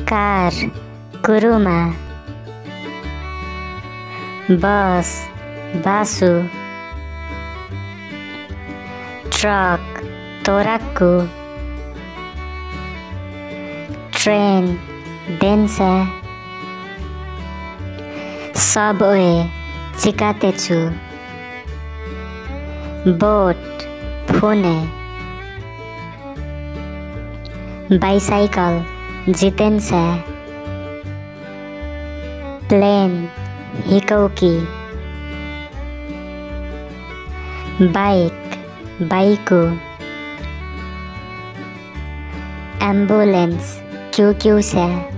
Car कुरुमा, bus बासु, truck तोराक्कु, ट्रेन डेन्सा, सबवे चिकातेछु, बोट फुने, बाइसाइकल जितेन्सा, प्लेन हिकौकी, बाइक बाइकु, एम्बुलेन्स क्युक्युसा।